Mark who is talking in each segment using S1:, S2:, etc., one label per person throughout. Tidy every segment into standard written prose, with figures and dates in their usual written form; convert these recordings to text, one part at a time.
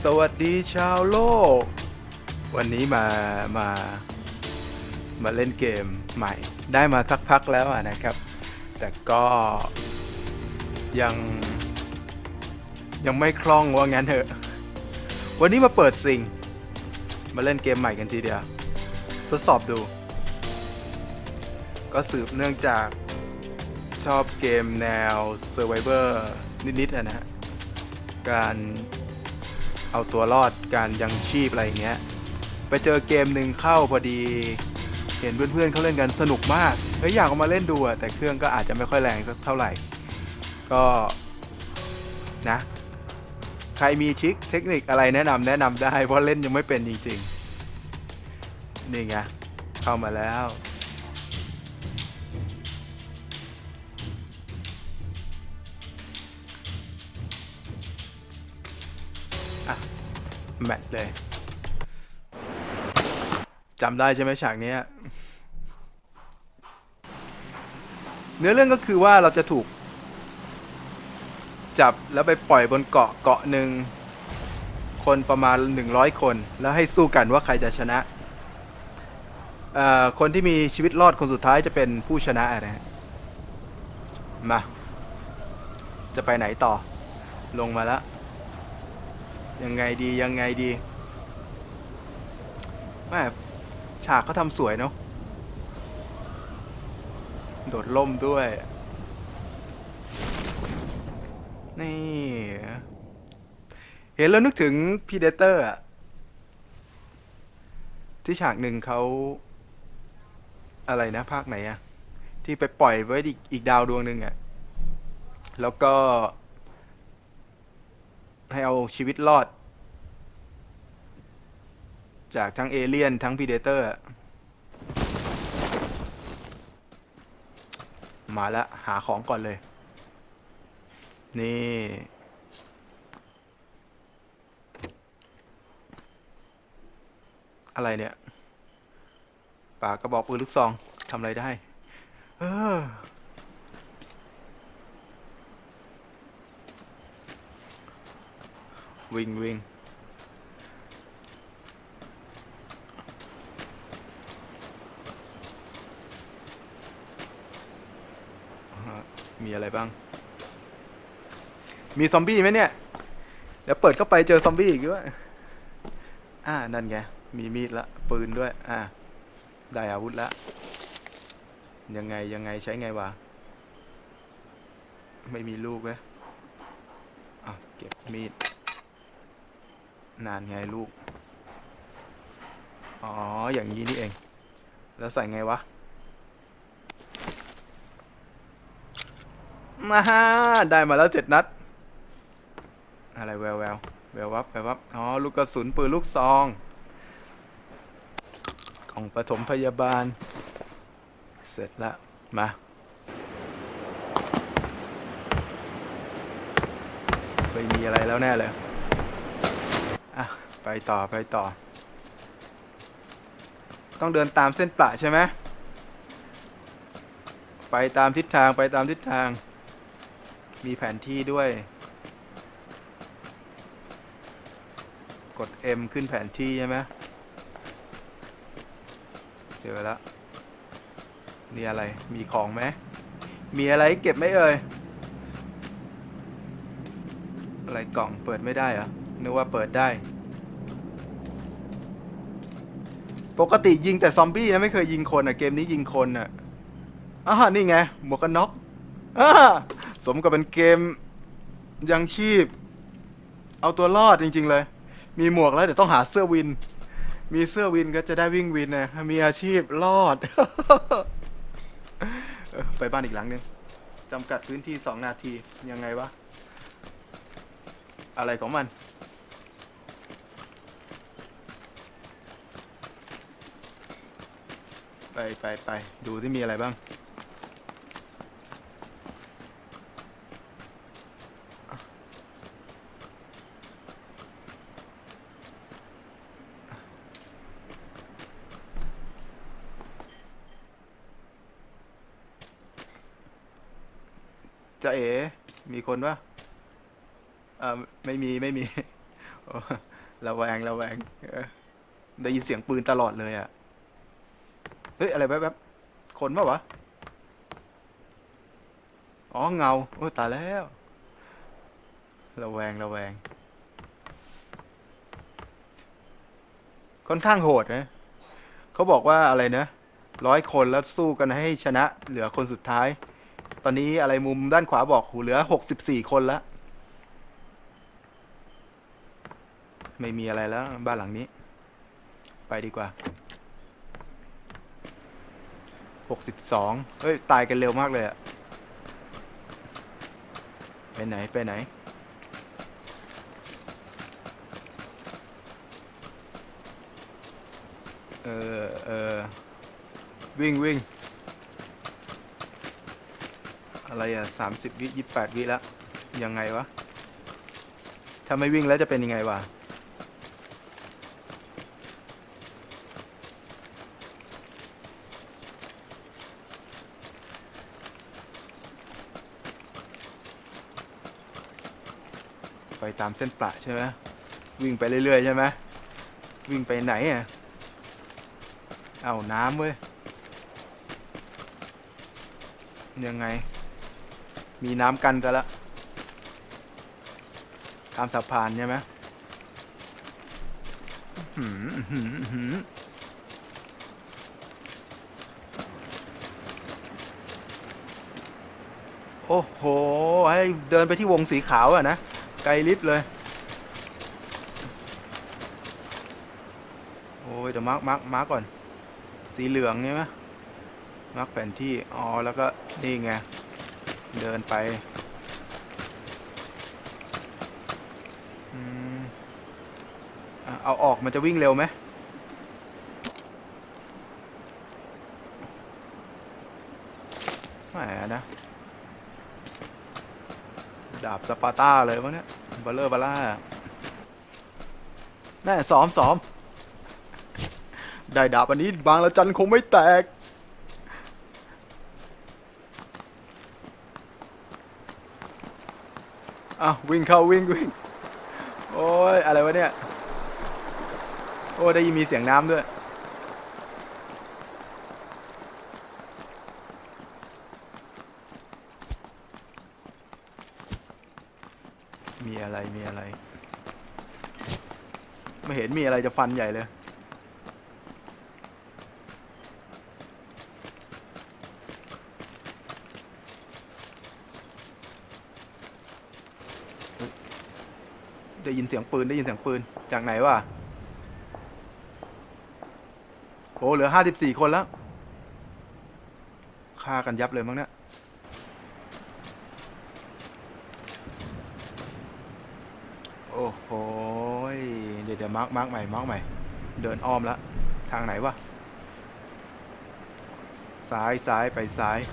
S1: วัสดีชาวโลกวันนี้มาเล่นเกมใหม่ได้มาสักพักแล้วนะครับแต่ก็ยังยังไม่คล่องว่างั้นเถอะวันนี้มาเปิดซิงมาเล่นเกมใหม่กันทีเดียวทดสอบดูก็สืบเนื่องจากชอบเกมแนว Survivor นิดๆนะฮะการเอาตัวรอดการยังชีพอะไรอย่างเงี้ยไปเจอเกมหนึ่งเข้าพอดีเห็นเพื่อนๆเขาเล่นกันสนุกมากอยากเอามาเล่นดูแต่เครื่องก็อาจจะไม่ค่อยแรงสักเท่าไหร่ก็นะใครมีทริคเทคนิคอะไรแนะนำได้เพราะเล่นยังไม่เป็นจริงๆนี่ไงเข้ามาแล้วแมทเลยจำได้ใช่ไหมฉากนี้เนื้อเรื่องก็คือว่าเราจะถูกจับแล้วไปปล่อยบนเกาะหนึ่งคนประมาณ100คนแล้วให้สู้กันว่าใครจะชนะคนที่มีชีวิตรอดคนสุดท้ายจะเป็นผู้ชนะนะมาจะไปไหนต่อลงมาแล้วยังไงดีแม่ฉากเขาทำสวยเนาะโดดล่มด้วยนี่เห็นแล้วนึกถึง Predator ที่ฉากหนึ่งเขาอะไรนะภาคไหนที่ไปปล่อยไว้อีกดาวดวงหนึ่งแล้วก็ให้เอาชีวิตรอดจากทั้งเอเลี่ยนทั้ง Predator มาแล้วหาของก่อนเลยนี่อะไรเนี่ยปากกระบอกปืนลูกซองทำอะไรได้เออวิ่งมีอะไรบ้างมีซอมบี้ไหมเนี่ยเดี๋ยวเปิดเข้าไปเจอซอมบี้อีกด้วยนั่นไงมีมีดละปืนด้วยได้อาวุธละยังไงใช้ไงวะไม่มีลูกเว้ยเก็บมีดนานไงลูกอ๋ออย่างนี้นี่เองแล้วใส่ไงวะมาฮ่าได้มาแล้ว7 นัดอะไรแวววับอ๋อลูกกระสุนปืนลูกซองของปฐมพยาบาลเสร็จละมาไม่มีอะไรแล้วแน่เลยไปต่อต้องเดินตามเส้นประใช่ไหมไปตามทิศทางมีแผนที่ด้วยกด M ขึ้นแผนที่ใช่ไหมเจอแล้วนี่อะไรมีของไหมมีอะไรเก็บไหมเอ่ยอะไรกล่องเปิดไม่ได้เหรอนึกว่าเปิดได้ปกติยิงแต่ซอมบี้นะไม่เคยยิงคนเกมนี้ยิงคนนี่ไงหมวกกันน็อกสมกับเป็นเกมยังชีพเอาตัวรอดจริงๆเลยมีหมวกแล้วเดี๋ยวต้องหาเสื้อวินมีเสื้อวินก็จะได้วิ่งวินนะมีอาชีพรอด ไปบ้านอีกหลังนึงจำกัดพื้นที่2 นาทียังไงวะอะไรของมันไปดูที่มีอะไรบ้างจะเอ๋มีคนปะไม่มีระแวงระแวงได้ยินเสียงปืนตลอดเลยอ่ะเฮ้ยอะไรแวบๆคนปะวะอ๋อเงาโอ้ตายแล้วระแวงระแวงค่อนข้างโหดนะเขาบอกว่าอะไรนะ100 คนแล้วสู้กันให้ชนะเหลือคนสุดท้ายตอนนี้อะไรมุมด้านขวาบอกหูเหลือ64 คนแล้วไม่มีอะไรแล้วบ้านหลังนี้ไปดีกว่า62เฮ้ยตายกันเร็วมากเลยอะไปไหนไปไหนเออวิ่งวิ่งอะไรอะ30 วิ 28 วิแล้วยังไงวะถ้าไม่วิ่งแล้วจะเป็นยังไงวะไปตามเส้นประใช่ไหมวิ่งไปเรื่อยๆใช่ไหมวิ่งไปไหนอ่ะเอาน้ำเว้ยยังไงมีน้ำกันกันละตามสะพานใช่ไหมโอ้โหให้เดินไปที่วงสีขาวอะนะไกลลิฟเลยโอ้ยเดี๋ยวมาร์กก่อนสีเหลืองใช่ไหมมาร์กแผนที่อ๋อแล้วก็นี่ไงเดินไปเอาออกมันจะวิ่งเร็วไหมแหมนะดาบสปาร์ต้าเลยมั้งเนี่ยบาเลอร์บาร่าแน่ซ้อมได้ดาบอันนี้บางละจันคงไม่แตกวิ่งเข้าวิ่งโอ้ยอะไรวะเนี่ยโอ้ได้ยินมีเสียงน้ำด้วยมีอะไรไม่เห็นมีอะไรจะฟันใหญ่เลยได้ยินเสียงปืนจากไหนวะโอ้เหลือ54 คนแล้วฆ่ากันยับเลยมั้งเนี่ยโอ้โหเดี๋ยวมาร์กใหม่เดินอ้อมแล้วทางไหนวะซ้ายไปซ้าย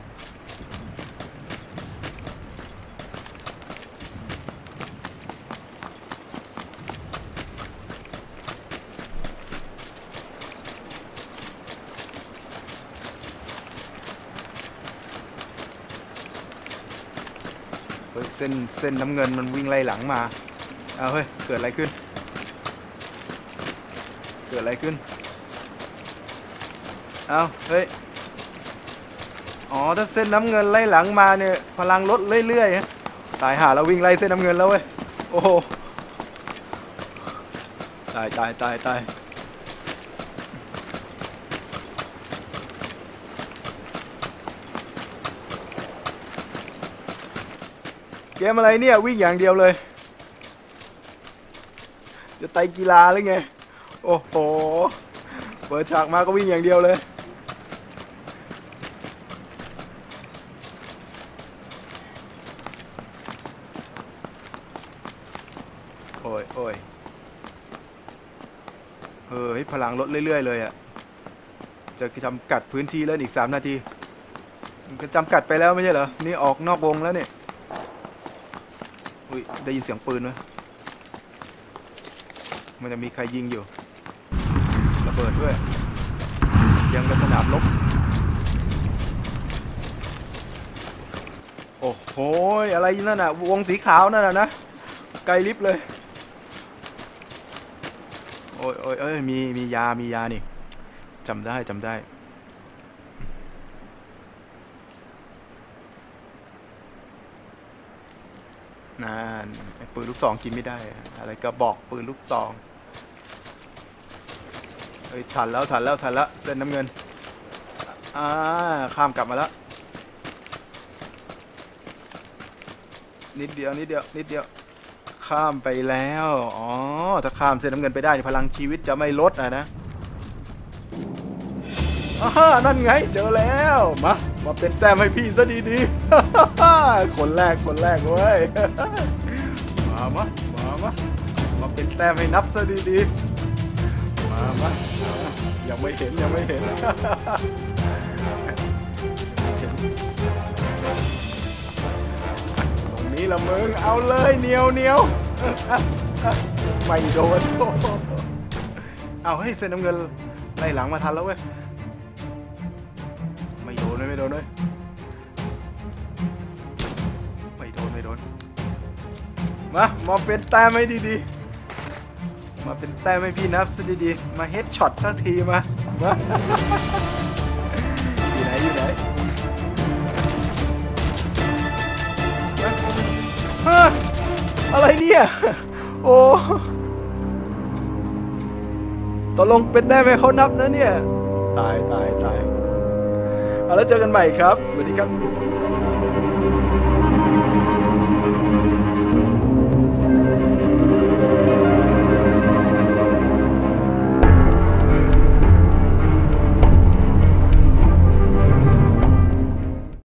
S1: เส้นน้ำเงินมันวิ่งไล่หลังมาเฮ้ยเกิดอะไรขึ้นเฮ้ยอ๋อถ้าเส้นน้ำเงินไล่หลังมาเนี่ยพลังลดเรื่อยๆตายห่าแล้ววิ่งไล่เส้นน้ำเงินแล้วเว้ยโอ้โหตายเกมอะไรเนี่ยวิ่งอย่างเดียวเลยจะไตกีฬาหรือไงโอ้โหเปิดฉากมาก็วิ่งอย่างเดียวเลยโอ้ยให้พลังลดเรื่อยๆเลยอะจะจำกัดพื้นที่แล้วอีก3 นาทีก็จำกัดไปแล้วไม่ใช่เหรอนี่ออกนอกวงแล้วเนี่ยอุ้ยได้ยินเสียงปืนไหมมันจะมีใครยิงอยู่ระเบิดด้วยยังกระสนามลบโอ้โหอะไรนั่นน่ะวงสีขาวนั่นน่ะนะไกลลิฟเลยโอ้ยโอ้ยเอ้ยมียานี่จำได้นั่นปืนลูกซองกินไม่ได้อะไรก็บอกปืนลูกซองเฮ้ยทันแล้วเส้นน้ำเงินข้ามกลับมาแล้วนิดเดียวข้ามไปแล้วอ๋อถ้าข้ามเส้นน้ำเงินไปได้พลังชีวิตจะไม่ลดนะนั่นไงเจอแล้วมาเป็นแต้มให้พี่ซะดีๆ คนแรกเว้ยมาเป็นแต้มให้นับซะดีๆมายังไม่เห็นตรงนี้ละมึงเอาเลยเหนียวไม่โดนเอาให้เส้นน้ำเงินไล่หลังมาทันแล้วเว้ยไม่โดนไม่โดนมาเป็นแต้มให้ดีๆมาเป็นแต้มให้พี่นับซะดีๆมาเฮดช็อตสักทีมาอยู่ไหนอะไรเนี่ยโอ้ตกลงเป็นแต้มให้เขานับนะเนี่ยตายเอาแล้วเจอกันใหม่ครับสวัสดีครับ